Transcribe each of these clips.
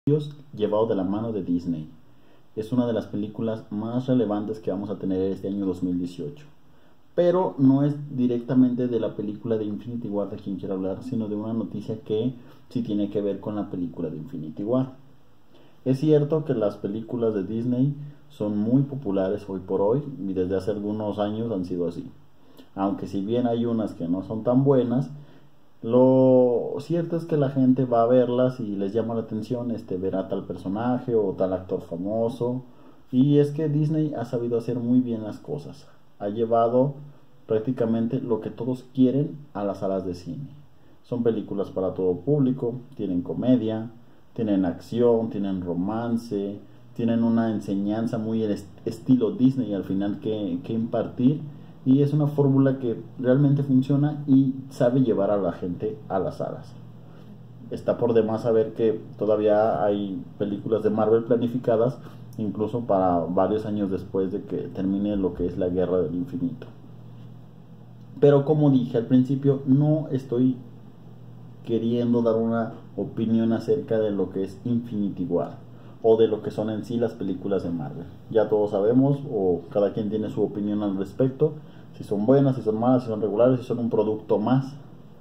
llevado de la mano de Disney. Es una de las películas más relevantes que vamos a tener este año 2018. Pero no es directamente de la película de Infinity War de quien quiero hablar, sino de una noticia que sí tiene que ver con la película de Infinity War. Es cierto que las películas de Disney son muy populares hoy por hoy y desde hace algunos años han sido así. Aunque si bien hay unas que no son tan buenas, lo cierto es que la gente va a verlas y les llama la atención ver a tal personaje o tal actor famoso. Y es que Disney ha sabido hacer muy bien las cosas. Ha llevado prácticamente lo que todos quieren a las salas de cine. Son películas para todo público, tienen comedia, tienen acción, tienen romance, tienen una enseñanza muy estilo Disney al final que impartir, y es una fórmula que realmente funciona y sabe llevar a la gente a las salas. Está por demás saber que todavía hay películas de Marvel planificadas incluso para varios años después de que termine lo que es la Guerra del Infinito. Pero como dije al principio, no estoy queriendo dar una opinión acerca de lo que es Infinity War o de lo que son en sí las películas de Marvel. Ya todos sabemos, o cada quien tiene su opinión al respecto, si son buenas, si son malas, si son regulares, si son un producto más.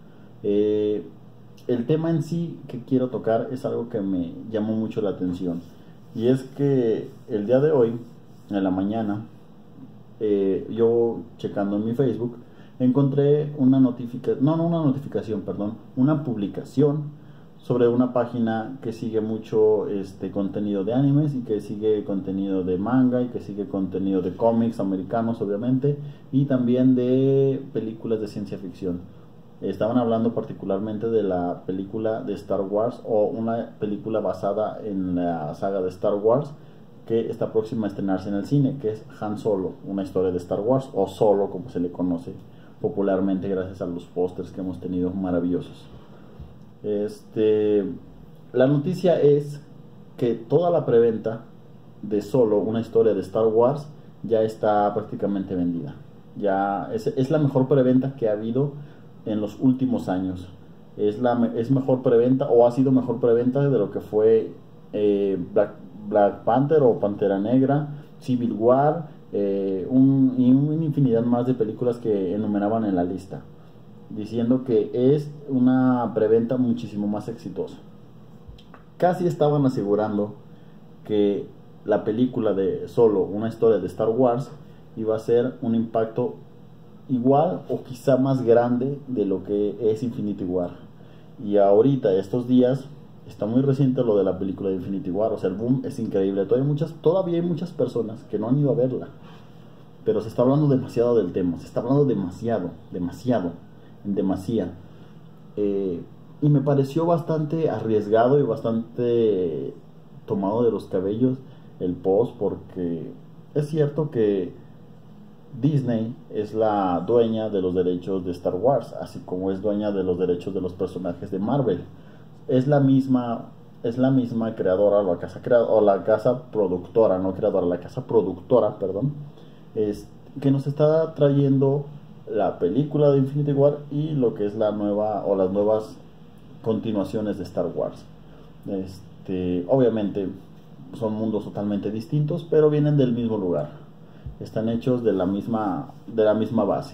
El tema en sí que quiero tocar es algo que me llamó mucho la atención, y es que el día de hoy, en la mañana, yo checando en mi Facebook, encontré una notificación, no una notificación, perdón, una publicación sobre una página que sigue mucho contenido de animes y que sigue contenido de manga y que sigue contenido de cómics americanos obviamente, y también de películas de ciencia ficción. Estaban hablando particularmente de la película de Star Wars, o una película basada en la saga de Star Wars que está próxima a estrenarse en el cine, que es Han Solo, una historia de Star Wars, o Solo como se le conoce popularmente gracias a los pósters que hemos tenido maravillosos. La noticia es que toda la preventa de Solo, una historia de Star Wars, ya está prácticamente vendida. Ya es la mejor preventa que ha habido en los últimos años. Es mejor preventa, o ha sido mejor preventa de lo que fue Black Panther o Pantera Negra, Civil War, y una infinidad más de películas que enumeraban en la lista, diciendo que es una preventa muchísimo más exitosa. Casi estaban asegurando que la película de Solo, una historia de Star Wars, iba a ser un impacto igual o quizá más grande de lo que es Infinity War. Y ahorita, estos días, está muy reciente lo de la película de Infinity War, o sea, el boom es increíble. Todavía hay muchas personas que no han ido a verla, pero se está hablando demasiado del tema, se está hablando demasiado, en demasía. Y me pareció bastante arriesgado y bastante tomado de los cabellos el post, porque es cierto que Disney es la dueña de los derechos de Star Wars, así como es dueña de los derechos de los personajes de Marvel. Es la misma, es la misma creadora, o la casa productora, no creadora, la casa productora, perdón, es, que nos está trayendo la película de Infinity War y lo que es la nueva o las nuevas continuaciones de Star Wars. Obviamente son mundos totalmente distintos, pero vienen del mismo lugar. Están hechos de la misma base.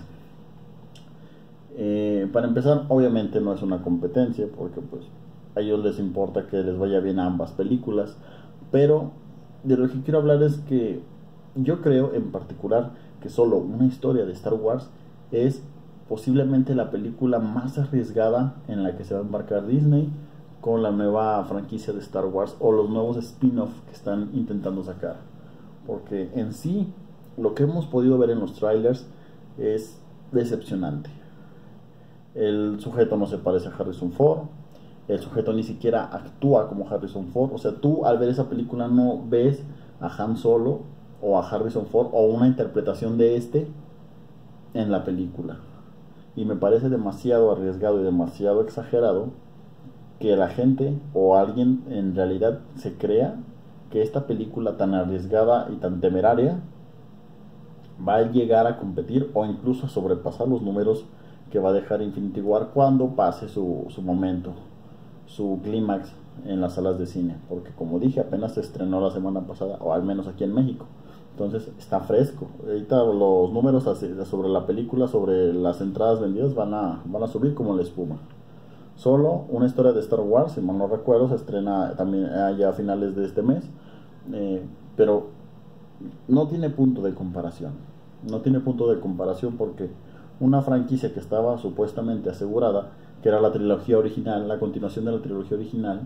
Para empezar, obviamente no es una competencia, porque pues a ellos les importa que les vaya bien a ambas películas, pero de lo que quiero hablar es que yo creo en particular que Solo, una historia de Star Wars, es posiblemente la película más arriesgada en la que se va a embarcar Disney con la nueva franquicia de Star Wars o los nuevos spin-off que están intentando sacar. Porque en sí, lo que hemos podido ver en los trailers es decepcionante. El sujeto no se parece a Harrison Ford, el sujeto ni siquiera actúa como Harrison Ford. O sea, tú al ver esa película no ves a Han Solo o a Harrison Ford o una interpretación de en la película. Y me parece demasiado arriesgado y demasiado exagerado que la gente o alguien en realidad se crea que esta película tan arriesgada y tan temeraria va a llegar a competir o incluso a sobrepasar los números que va a dejar Infinity War cuando pase su momento, su clímax en las salas de cine, porque como dije, apenas se estrenó la semana pasada, o al menos aquí en México. Entonces está fresco. Ahorita los números sobre la película, sobre las entradas vendidas, van a subir como la espuma. Solo, una historia de Star Wars, si mal no recuerdo, se estrena también ya a finales de este mes, pero no tiene punto de comparación. No tiene punto de comparación porque una franquicia que estaba supuestamente asegurada, que era la trilogía original, la continuación de la trilogía original,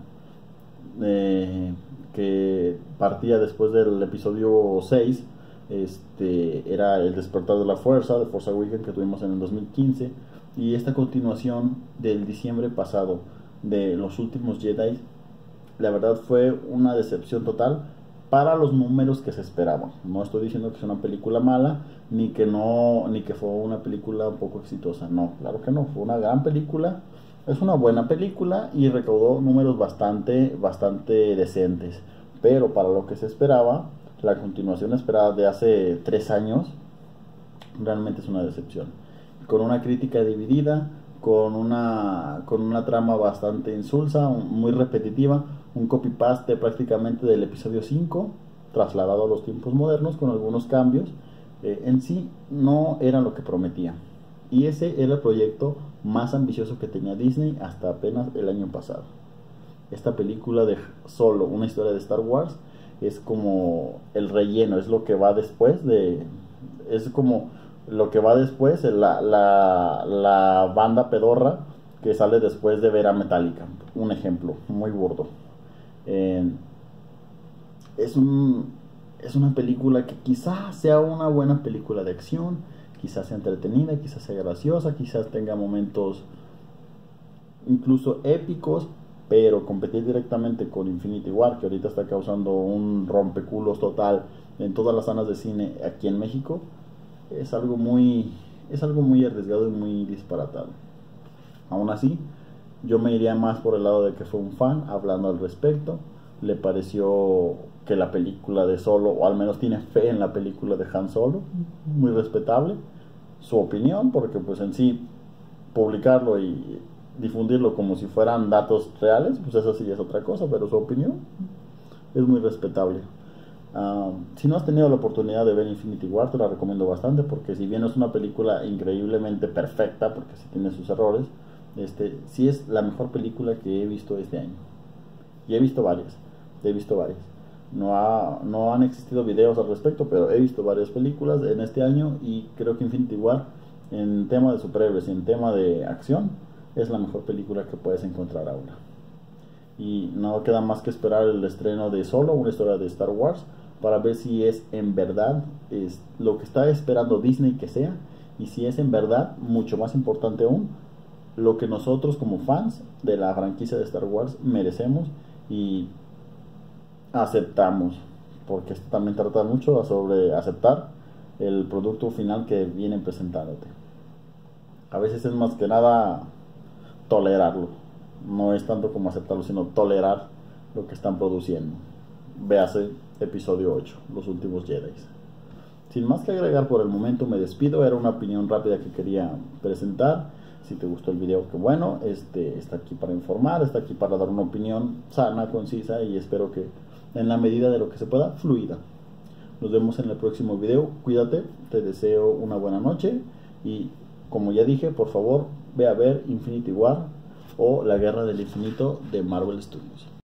que partía después del episodio 6, era El Despertar de la Fuerza, de Force Awakens, que tuvimos en el 2015, y esta continuación del diciembre pasado de Los Últimos Jedi, la verdad fue una decepción total para los números que se esperaban. No estoy diciendo que sea una película mala, ni que fue una película un poco exitosa. No, claro que no, fue una gran película. Es una buena película y recaudó números bastante decentes. Pero para lo que se esperaba, la continuación esperada de hace 3 años, realmente es una decepción. Con una crítica dividida, con una trama bastante insulsa, muy repetitiva, un copy-paste prácticamente del episodio 5, trasladado a los tiempos modernos con algunos cambios. En sí no era lo que prometía. Y ese era el proyecto más ambicioso que tenía Disney hasta apenas el año pasado. Esta película de Solo, una historia de Star Wars, es como el relleno, es lo que va después es como lo que va después, la banda pedorra que sale después de ver a Metallica. Un ejemplo muy burdo. Es una película que quizás sea una buena película de acción, quizás sea entretenida, quizás sea graciosa, quizás tenga momentos incluso épicos, pero competir directamente con Infinity War, que ahorita está causando un rompeculos total en todas las salas de cine aquí en México, es algo muy arriesgado y muy disparatado. Aún así, yo me iría más por el lado de que fue un fan hablando al respecto. Le pareció que la película de Solo, o al menos tiene fe en la película de Han Solo, muy respetable su opinión, porque pues en sí publicarlo y difundirlo como si fueran datos reales, pues eso sí es otra cosa, pero su opinión es muy respetable. Si no has tenido la oportunidad de ver Infinity War, te la recomiendo bastante, porque si bien es una película increíblemente perfecta, porque sí tiene sus errores, sí es la mejor película que he visto este año. Y he visto varias. No han existido videos al respecto, pero he visto varias películas en este año y creo que Infinity War, en tema de superhéroes y en tema de acción, es la mejor película que puedes encontrar ahora. Y no queda más que esperar el estreno de Solo, una historia de Star Wars, para ver si es en verdad es lo que está esperando Disney que sea, y si es en verdad, mucho más importante aún, lo que nosotros como fans de la franquicia de Star Wars merecemos y aceptamos, porque esto también trata mucho sobre aceptar el producto final que vienen presentándote. A veces es más que nada tolerarlo, no es tanto como aceptarlo, sino tolerar lo que están produciendo. Véase episodio 8, Los Últimos Jedi. Sin más que agregar por el momento, me despido. Era una opinión rápida que quería presentar. Si te gustó el video, que bueno, está aquí para informar, está aquí para dar una opinión sana, concisa, y espero que en la medida de lo que se pueda, fluida. Nos vemos en el próximo video. Cuídate, te deseo una buena noche y como ya dije, por favor, ve a ver Infinity War o La Guerra del Infinito de Marvel Studios.